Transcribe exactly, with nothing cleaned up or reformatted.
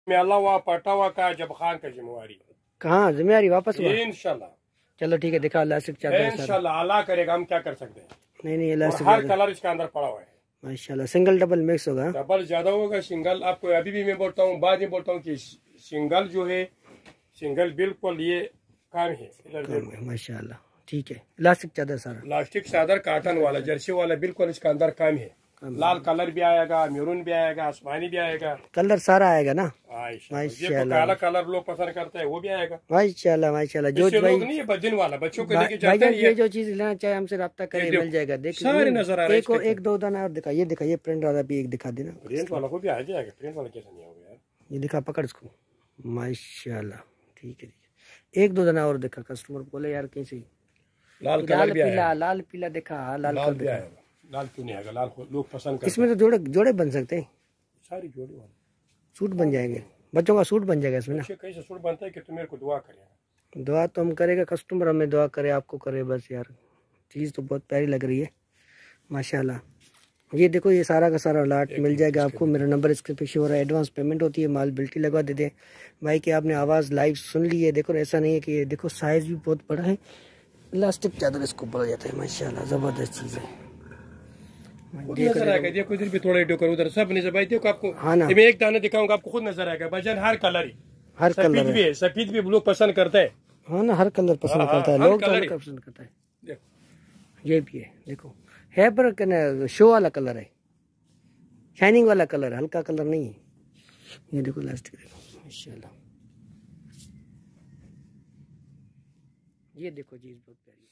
में अल्लाह हुआ पटा हुआ का जब खान का जिम्मेवारी कहाँ जिम्मेवारी वापस हुआ इंशाल्लाह। चलो ठीक है, दिखा इलास्टिक चादर इंशाल्लाह अल्लाह करेगा, हम क्या कर सकते हैं। नहीं नहीं इलास्टिक हर कलर इसके अंदर पड़ा हुआ है माशाल्लाह। सिंगल डबल मिक्स होगा, डबल ज्यादा होगा, सिंगल आपको अभी भी मैं बोलता हूँ, बाद में बोलता हूँ कि सिंगल जो है सिंगल बिल्कुल ये काम है माशाल्लाह। ठीक है, इलास्टिक चादर सारा, इलास्टिक चादर काटन वाला जर्सी वाला बिल्कुल इसका अंदर काम है। लाल कलर भी आएगा, मैरून भी आएगा, आसमानी भी आएगा, कलर सारा आएगा ना माशाल्लाह। काला कलर लोग पसंद करते हैं वो भी आएगा माशाल्लाह माशाल्लाह। जो भाई नहीं है बदन वाला बच्चों को लेके जाते हैं, ये जो चीज लेना चाहे हमसे रब्ता करे मिल जाएगा। देख सारे नजर आ रहे हैं। एक और एक दो दाना और दिखा, ये दिखा, ये प्रिंट वाला भी एक दिखा देना। प्रिंट वाला को भी आ जाएगा, प्रिंट वाला कैसा नहीं होगा यार। ये दिखा, पकड़ इसको माशाल्लाह। ठीक है, एक दो दाना और दिखा, कस्टमर बोले यार कहीं से लाल कलर भी पीला, लाल पीला दिखा, लाल लाल भी आएगा। लाल क्यों नहीं आएगा, लाल लोग पसंद करते हैं। इसमें तो जोड़े जोड़े बन सकते हैं, सारी जोड़ी वाले सूट बन जाएंगे, बच्चों का सूट बन जाएगा इसमें ना। कैसे सूट बनता है कि तुम मेरे को दुआ करेगा। दुआ तो हम करेगा, कस्टमर हमें दुआ करे, आपको करे बस यार। चीज़ तो बहुत प्यारी लग रही है माशाल्लाह। ये देखो, ये सारा का सारा लाट मिल जाएगा आपको। मेरा नंबर इसके पे शो हो रहा है, एडवांस पेमेंट होती है, माल बिल्टी लगवा देते हैं भाई कि आपने आवाज़ लाइव सुन ली है। देखो ऐसा नहीं है कि ये देखो साइज़ भी बहुत बड़ा है, इलास्टिक चादर इसको बोला जाता है माशाल्लाह। ज़बरदस्त चीज़ है, नजर आएगा। देखो इधर भी थोड़ा करो, उधर सब नजर भाई देखो आपको। हाँ ना, मैं एक दाना दिखाऊंगा आपको, खुद नजर आएगा भजन। हर कलर ही, हर कलर भी है, सफेद भी लोग पसंद करते हैं। हाँ ना, हर कलर पसंद करता है लोग, तो पसंद करता है। ये भी है, देखो है पर शो वाला कलर है, शाइनिंग वाला कलर, हल्का कलर नहीं है। ये देखो इलास्टिक देखो माशाल्लाह। ये देखो चीज़ बहुत प्यारी।